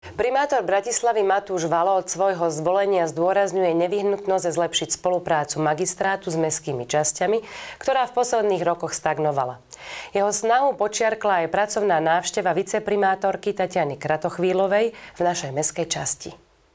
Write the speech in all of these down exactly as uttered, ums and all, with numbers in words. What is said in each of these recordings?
Primátor Bratislavy Matúš Valo od svojho zvolenia zdôrazňuje nevyhnutnosť zlepšiť spoluprácu magistrátu s mestskými časťami, ktorá v posledných rokoch stagnovala. Jeho snahu počiarkla aj pracovná návšteva viceprimátorky Tatiany Kratochvílovej v našej mestskej časti.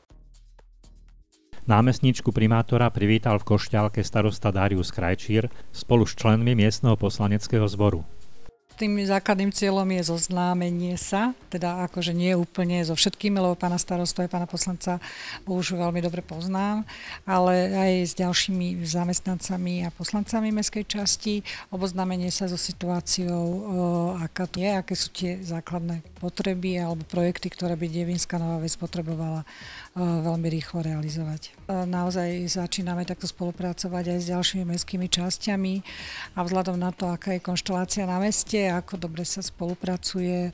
Námestníčku primátora privítal v Košťálke starosta Darius Krajčír spolu s členmi miestneho poslaneckého zboru. Tým základným cieľom je zoznámenie sa, teda akože nie úplne so všetkými, lebo pána starostu aj pána poslanca už veľmi dobre poznám, ale aj s ďalšími zamestnancami a poslancami mestskej časti, oboznámenie sa so situáciou, aká to je, aké sú tie základné potreby alebo projekty, ktoré by Devínska Nová Ves potrebovala veľmi rýchlo realizovať. Naozaj začíname takto spolupracovať aj s ďalšími mestskými časťami a vzhľadom na to, aká je konštelácia na meste, ako dobre sa spolupracuje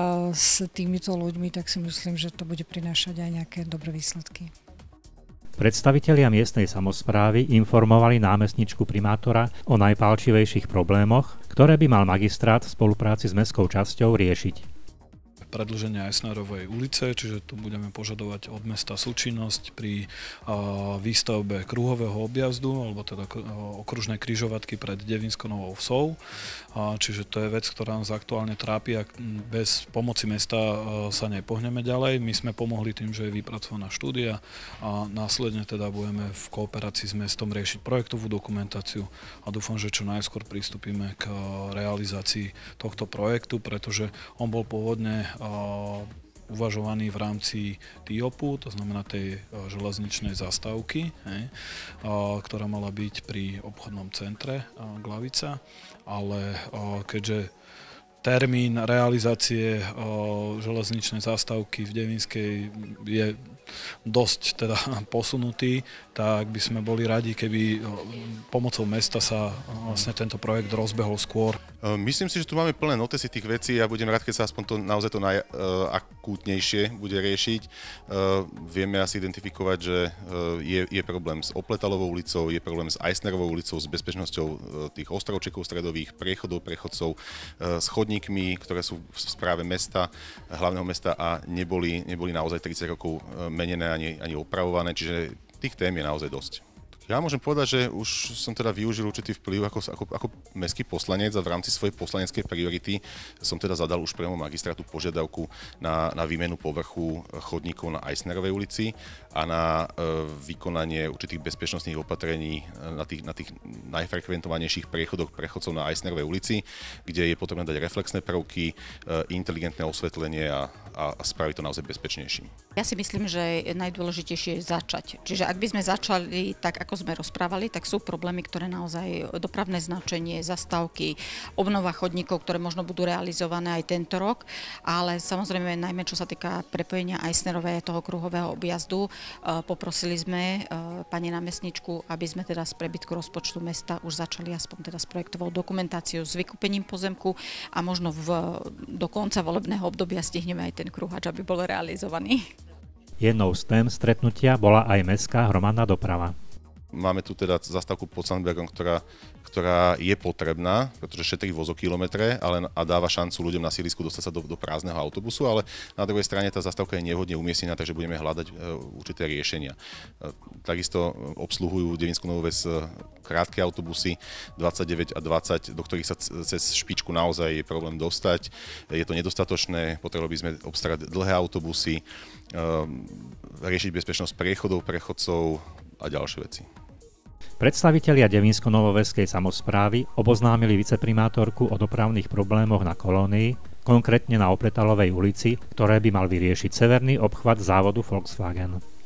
s týmito ľuďmi, tak si myslím, že to bude prinášať aj nejaké dobré výsledky. Predstavitelia miestnej samosprávy informovali námestničku primátora o najpálčivejších problémoch, ktoré by mal magistrát v spolupráci s mestskou časťou riešiť. Predĺženie Eisnerovej ulice, čiže tu budeme požadovať od mesta súčinnosť pri uh, výstavbe kruhového objazdu, alebo teda uh, okružnej križovatky pred Devínskou Novou Vsou. Uh, čiže to je vec, ktorá nás aktuálne trápi a bez pomoci mesta uh, sa nepohneme ďalej. My sme pomohli tým, že je vypracovaná štúdia a následne teda budeme v kooperácii s mestom riešiť projektovú dokumentáciu a dúfam, že čo najskôr pristúpime k uh, realizácii tohto projektu, pretože on bol pôvodne uvažovaný v rámci té í ó pé, to znamená tej železničnej zastávky, hej, ktorá mala byť pri obchodnom centre Glavica, ale keďže termín realizácie železničnej zastávky v Devínskej je dosť teda posunutý, tak by sme boli radi, keby pomocou mesta sa vlastne tento projekt rozbehol skôr. Myslím si, že tu máme plné notesy tých vecí a budem rád, keď sa aspoň to naozaj to najakútnejšie bude riešiť. Vieme asi identifikovať, že je, je problém s Opletalovou ulicou, je problém s Eisnerovou ulicou, s bezpečnosťou tých ostrovčekov stredových, priechodov, prechodcov, s chodníkmi, ktoré sú v správe mesta, hlavného mesta a neboli, neboli naozaj tridsať rokov menené ani, ani opravované, čiže tých tém je naozaj dosť. Ja môžem povedať, že už som teda využil určitý vplyv ako, ako, ako mestský poslanec a v rámci svojej poslaneckej priority som teda zadal už priamo magistrátu požiadavku na, na výmenu povrchu chodníkov na Eisnerovej ulici a na e, vykonanie určitých bezpečnostných opatrení na tých, na tých najfrekventovanejších priechodoch prechodcov na Eisnerovej ulici, kde je potrebné dať reflexné prvky, e, inteligentné osvetlenie a, a, a spraviť to naozaj bezpečnejším. Ja si myslím, že najdôležitejšie je začať. Čiže ak by sme začali tak, ako sme rozprávali, tak sú problémy, ktoré naozaj dopravné značenie, zastávky, obnova chodníkov, ktoré možno budú realizované aj tento rok, ale samozrejme najmä čo sa týka prepojenia Eisnerovej toho kruhového objazdu, poprosili sme pani námestničku, aby sme teda z prebytku rozpočtu mesta už začali aspoň teda s projektovou dokumentáciou, s vykúpením pozemku a možno v, do konca volebného obdobia stihneme aj ten kruhač, aby bol realizovaný. Jednou z tém stretnutia bola aj mestská hromadná doprava. Máme tu teda zastávku pod Sandbergom, ktorá, ktorá je potrebná, pretože šetrí vozokilometre ale, a dáva šancu ľuďom na sídlisku dostať sa do, do prázdneho autobusu, ale na druhej strane tá zastávka je nevhodne umiestnená, takže budeme hľadať e, určité riešenia. E, takisto obsluhujú Devínsku Novú Ves krátke autobusy dvadsaťdeväť a dvadsať, do ktorých sa cez špičku naozaj je problém dostať. Je to nedostatočné, potrebovali by sme obstarať dlhé autobusy, e, riešiť bezpečnosť priechodov, prechodcov a ďalšie veci. Predstavitelia Devínsko-Novoveskej samosprávy oboznámili viceprimátorku o dopravných problémoch na Kolónii, konkrétne na Opletalovej ulici, ktoré by mal vyriešiť severný obchvat závodu Volkswagen.